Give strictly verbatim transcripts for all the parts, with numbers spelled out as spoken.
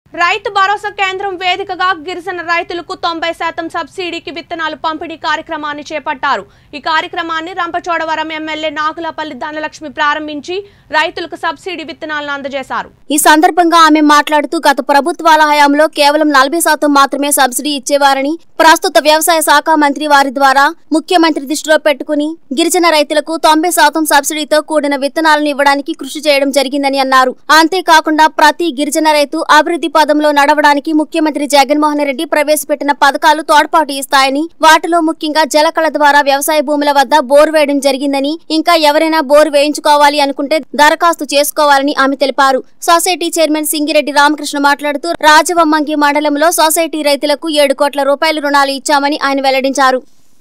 రైతు భరోసా కేంద్రం వేదికగా గిరిజన రైతులకు తొంభై శాతం సబ్సిడీకి విత్తనాలు పంపిణీ కార్యక్రమాన్ని చేపట్టారు. ఈ కార్యక్రమాన్ని రంపచోడవరం ఎమ్మెల్యే నాగులపల్లి ధనలక్ష్మి ప్రారంభించి రైతులకు సబ్సిడీ విత్తనాలను అందజేశారు. ఈ సందర్భంగా ఆమె మాట్లాడుతూ గత ప్రభుత్వాల హయాంలో కేవలం నలభై శాతం మాత్రమే సబ్సిడీ ఇచ్చేవారని, ప్రస్తుత వ్యవసాయ శాఖ మంత్రి వారి ద్వారా ముఖ్యమంత్రి దృష్టిలో పెట్టుకుని గిరిజన రైతులకు తొంభై శాతం సబ్సిడీతో కూడిన విత్తనాలను ఇవ్వడానికి కృషి చేయడం జరిగిందని అన్నారు. అంతేకాకుండా ప్రతి గిరిజన రైతు అభివృద్ధి పదంలో నడవడానికి ముఖ్యమంత్రి జగన్మోహన్ రెడ్డి ప్రవేశపెట్టిన పథకాలు తోడ్పాటు ఇస్తాయని, వాటిలో ముఖ్యంగా జలకళ ద్వారా వ్యవసాయ భూముల వద్ద బోర్ వేయడం జరిగిందని, ఇంకా ఎవరైనా బోర్ వేయించుకోవాలి అనుకుంటే దరఖాస్తు చేసుకోవాలని ఆమె తెలిపారు. సొసైటీ చైర్మన్ సింగిరెడ్డి రామకృష్ణ మాట్లాడుతూ రాజవమ్మంగి మండలంలో సొసైటీ రైతులకు ఏడు కోట్ల రూపాయల రుణాలు ఇచ్చామని ఆయన వెల్లడించారు.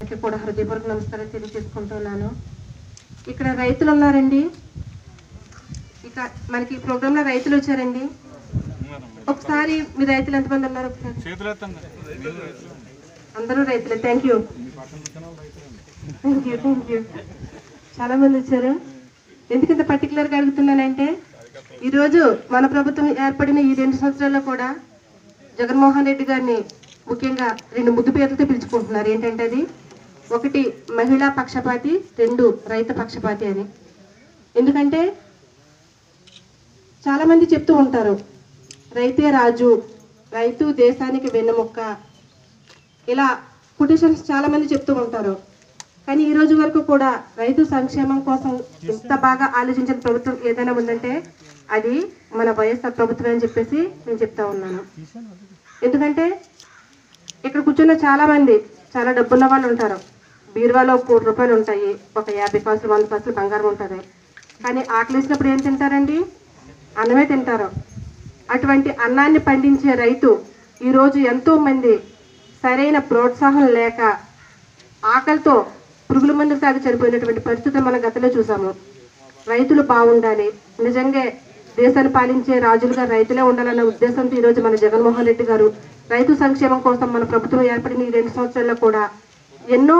ఇక్కడ రైతులు ఉన్నారండి, ఇక మనకి ప్రోగ్రామ్ లో రైతులు వచ్చారండి. ఒకసారి మీ రైతులు ఎంతమంది ఉన్నారు? అందరూ రైతులే. Thank you thank you thank you చాలా మంది వచ్చారు. ఎందుకంత పర్టికులర్గా అడుగుతున్నానంటే, ఈరోజు మన ప్రభుత్వం ఏర్పడిన ఈ రెండు సంవత్సరాల్లో కూడా జగన్మోహన్ రెడ్డి గారిని ముఖ్యంగా రెండు ముద్దు పేర్లతో పిలుచుకుంటున్నారు. ఏంటంటే అది ఒకటి మహిళా పక్షపాతి, రెండు రైతు పక్షపాతి అని. ఎందుకంటే చాలామంది చెప్తూ ఉంటారు, రైతే రాజు, రైతు దేశానికి వెన్నెముక్క, ఇలా కొటేషన్స్ చాలామంది చెప్తూ ఉంటారు. కానీ ఈ రోజు వరకు కూడా రైతు సంక్షేమం కోసం ఇంత బాగా ఆలోచించిన ప్రభుత్వం ఏదైనా ఉందంటే అది మన వైఎస్ఆర్ ప్రభుత్వం అని చెప్పేసి నేను చెప్తా ఉన్నాను. ఎందుకంటే ఇక్కడ కూర్చున్న చాలామంది చాలా డబ్బున్న వాళ్ళు ఉంటారు. బీరువాలో కోటి రూపాయలు ఉంటాయి, ఒక యాభై కాసులు వంద కాసులు బంగారం ఉంటుంది. కానీ ఆకలిసినప్పుడు ఏం తింటారండి? అన్నమే తింటారు. అటువంటి అన్నాన్ని పండించే రైతు ఈరోజు ఎంతోమంది సరైన ప్రోత్సాహం లేక ఆకలితో పురుగుల మందులు తాగి చనిపోయినటువంటి పరిస్థితులు మనం గతంలో చూసాము. రైతులు బాగుండాలి, నిజంగా దేశాన్ని పాలించే రాజులుగా రైతులే ఉండాలన్న ఉద్దేశంతో ఈరోజు మన జగన్మోహన్ రెడ్డి గారు రైతు సంక్షేమం కోసం మన ప్రభుత్వం ఏర్పడిన ఈ రెండు సంవత్సరాల్లో కూడా ఎన్నో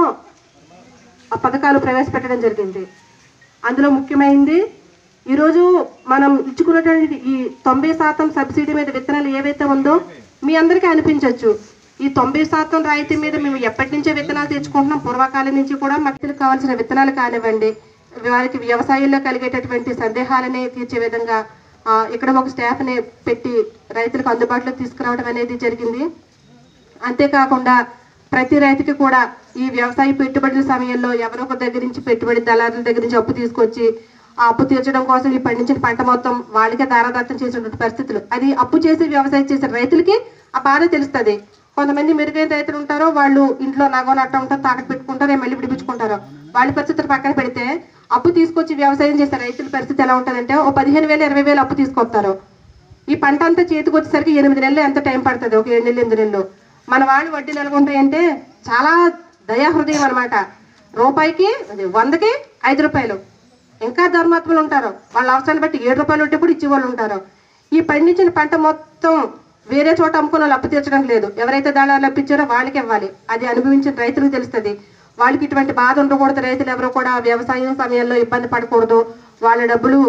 పథకాలు ప్రవేశపెట్టడం జరిగింది. అందులో ముఖ్యమైనది ఈరోజు మనం ఇచ్చుకున్నటువంటి ఈ తొంభై శాతం సబ్సిడీ మీద విత్తనాలు ఏవైతే ఉందో మీ అందరికీ అనిపించవచ్చు, ఈ తొంభై శాతం రాయితీ మీద మేము ఎప్పటి నుంచో విత్తనాలు తెచ్చుకుంటున్నాం. పూర్వకాలం నుంచి కూడా మహిళలకు కావాల్సిన విత్తనాలు కానివ్వండి, వారికి వ్యవసాయంలో కలిగేటటువంటి సందేహాలని తీర్చే విధంగా ఇక్కడ ఒక స్టాఫ్ని పెట్టి రైతులకు అందుబాటులో తీసుకురావడం అనేది జరిగింది. అంతేకాకుండా ప్రతి రైతుకి కూడా ఈ వ్యవసాయ పెట్టుబడుల సమయంలో ఎవరో ఒక దగ్గర నుంచి పెట్టుబడి దళారుల దగ్గర నుంచి అప్పు తీసుకొచ్చి ఆ అప్పు తీర్చడం కోసం ఈ పండించిన పంట మొత్తం వాళ్ళకే దారాదత్తం చేసినటువంటి పరిస్థితులు. అది అప్పు చేసి వ్యవసాయం చేసే రైతులకి ఆ బాధ తెలుస్తుంది. కొంతమంది మెరుగైన రైతులు ఉంటారో వాళ్ళు ఇంట్లో నగో నట్ట ఉంటారు, తాకట్టు పెట్టుకుంటారు, మళ్ళీ విడిపించుకుంటారు. వాళ్ళ పరిస్థితులు పక్కన పెడితే అప్పు తీసుకొచ్చి వ్యవసాయం చేసే రైతుల పరిస్థితి ఎలా ఉంటుందంటే, ఓ పదిహేను వేలు ఇరవై వేలు అప్పు తీసుకొస్తారు. ఈ పంట అంతా చేతికి వచ్చేసరికి ఎనిమిది నెలలు ఎంత టైం పడుతుంది, ఒక ఏడు నెలలు ఎనిమిది నెలలు. మన వాళ్ళు వడ్డీ నెలకొంటాయంటే చాలా దయాహృదయం అనమాట. రూపాయికి వందకి ఐదు రూపాయలు. ఇంకా ధర్మాత్మలు ఉంటారు, వాళ్ళ అవసరాన్ని బట్టి ఏడు రూపాయలు ఉంటే కూడా ఇచ్చేవాళ్ళు ఉంటారు. ఈ పండించిన పంట మొత్తం వేరే చోట అమ్ముకున్న వాళ్ళు అప్పు తీర్చడం లేదు. ఎవరైతే దళాలు అప్పించారో వాళ్ళకి ఇవ్వాలి. అది అనుభవించిన రైతులకు తెలుస్తుంది. వాళ్ళకి ఇటువంటి బాధ ఉండకూడదు. రైతులు ఎవరు కూడా వ్యవసాయం సమయంలో ఇబ్బంది పడకూడదు. వాళ్ళ డబ్బులు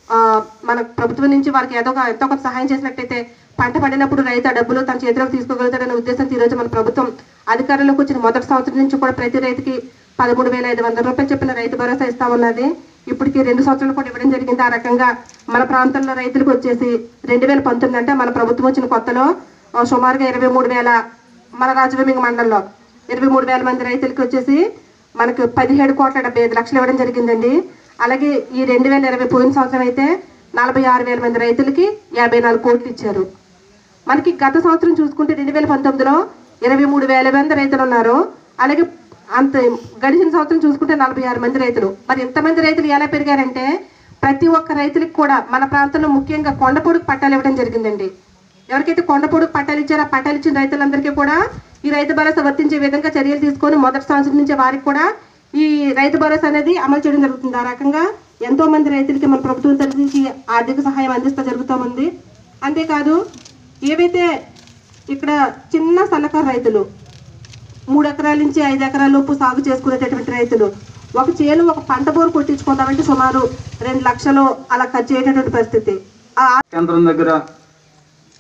మన ప్రభుత్వం నుంచి వాళ్ళకి ఏదో ఎంతో కొంత సహాయం చేసినట్టయితే పంట పడినప్పుడు రైతు ఆ డబ్బులు తన చేతిలోకి తీసుకోగలుగుతాడనే ఉద్దేశంతో ఈరోజు మన ప్రభుత్వం అధికారంలోకి వచ్చిన మొదటి సంవత్సరం నుంచి కూడా ప్రతి రైతుకి పదమూడు వేల ఐదు వందల రూపాయలు చెప్పిన రైతు భరోసా ఇస్తా ఉన్నది. ఇప్పటికి రెండు సంవత్సరాలు కూడా ఇవ్వడం జరిగింది. ఆ రకంగా మన ప్రాంతంలో రైతులకు వచ్చేసి రెండు వేల పంతొమ్మిది అంటే మన ప్రభుత్వం వచ్చిన కొత్తలో సుమారుగా ఇరవై మూడు వేల మన రాజవమ్మింగ మండలంలో ఇరవై మూడు వేల మంది రైతులకి వచ్చేసి మనకు పదిహేడు కోట్ల డెబ్బై ఐదు లక్షలు ఇవ్వడం జరిగిందండి. అలాగే ఈ రెండు వేల ఇరవై పోయిన సంవత్సరం అయితే నలభై ఆరు వేల మంది రైతులకి యాభై నాలుగు కోట్లు ఇచ్చారు. మనకి గత సంవత్సరం చూసుకుంటే రెండు వేల పంతొమ్మిదిలో ఇరవై మూడు వేల మంది రైతులు ఉన్నారు. అలాగే అంత గడిచిన సంవత్సరం చూసుకుంటే నలభై ఆరు మంది రైతులు. మరి ఇంతమంది రైతులు ఎలా పెరిగారంటే, ప్రతి ఒక్క రైతులకు కూడా మన ప్రాంతంలో ముఖ్యంగా కొండపొడుకు పట్టాలు ఇవ్వడం జరిగిందండి. ఎవరికైతే కొండపొడుకు పట్టాలు ఇచ్చారో ఆ పట్టాలు ఇచ్చిన రైతులందరికీ కూడా ఈ రైతు భరోసా వర్తించే విధంగా చర్యలు తీసుకొని మొదటి సంవత్సరం నుంచి వారికి కూడా ఈ రైతు భరోసా అనేది అమలు చేయడం జరుగుతుంది. ఆ రకంగా ఎంతో మంది రైతులకి మన ప్రభుత్వం తరఫు నుంచి ఆర్థిక సహాయం అందిస్తూ జరుగుతూ ఉంది. అంతేకాదు, ఏవైతే ఇక్కడ చిన్న సన్నకారు రైతులు మూడు ఎకరాల నుంచి ఐదు ఎకరాల లోపు సాగు చేసుకునేటటువంటి రైతులు ఒక చేను ఒక పంట బోరు కొట్టించుకుంటామంటే సుమారు రెండు లక్షలు అలా ఖర్చు అయ్యేటటువంటి పరిస్థితి. ఆ కేంద్రం దగ్గర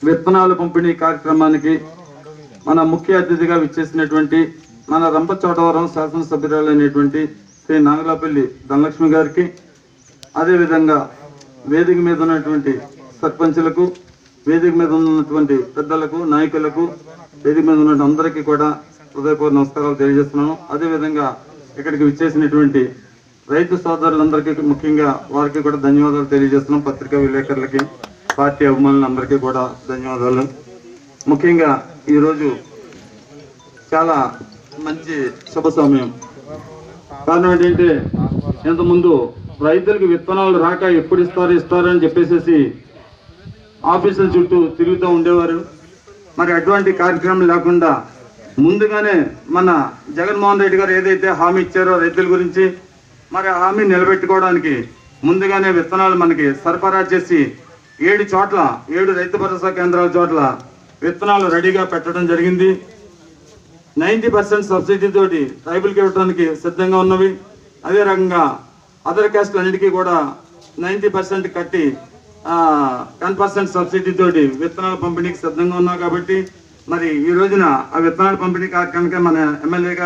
విత్తనాల పంపిణీ కార్యక్రమానికి మన ముఖ్య అతిథిగా విచ్చేసినటువంటి మన రంపచోడవరం శాసనసభ్యురాలైనటువంటి శ్రీ నాగలాపల్లి ధనలక్ష్మి గారికి, అదేవిధంగా వేదిక మీద ఉన్నటువంటి సర్పంచులకు, వేదిక మీద ఉన్నటువంటి పెద్దలకు, నాయకులకు, వేదిక మీద ఉన్న అందరికీ కూడా హృదయపూర్వక నమస్కారాలు తెలియజేస్తున్నాను. అదేవిధంగా ఇక్కడికి విచ్చేసినటువంటి రైతు సోదరులందరికీ ముఖ్యంగా వారికి కూడా ధన్యవాదాలు తెలియజేస్తున్నాం. పత్రికా విలేకరులకి, పార్టీ అభిమానులందరికీ కూడా ధన్యవాదాలు. ముఖ్యంగా ఈరోజు చాలా మంచి శుభ సమయం. కారణం ఏంటంటే, ఇంతకుముందు రైతులకు విత్తనాలు రాక ఎప్పుడు ఇస్తారు ఇస్తారు అని చెప్పేసి ఆఫీసుల చుట్టూ తిరుగుతూ ఉండేవారు. మరి అటువంటి కార్యక్రమం లేకుండా ముందుగానే మన జగన్మోహన్ రెడ్డి గారు ఏదైతే హామీ ఇచ్చారో రైతుల గురించి, మరి ఆ హామీ నిలబెట్టుకోవడానికి ముందుగానే విత్తనాలు మనకి సరఫరా చేసి ఏడు చోట్ల ఏడు రైతు భరోసా కేంద్రాల చోట్ల విత్తనాలు రెడీగా పెట్టడం జరిగింది. నైంటీ పర్సెంట్ సబ్సిడీ తోటి ట్రైబుల్కి ఇవ్వడానికి సిద్ధంగా ఉన్నవి. అదే రకంగా అదర్ క్యాస్ట్ అన్నిటికీ కూడా నైంటీ పర్సెంట్ కట్టి టెన్ పర్సెంట్ సబ్సిడీ తోటి విత్తనాల పంపిణీకి సిద్ధంగా ఉన్నాం. కాబట్టి మరి ఈ రోజున ఆ విత్తనాల పంపిణీ కార్యక్రమానికి మన ఎమ్మెల్యే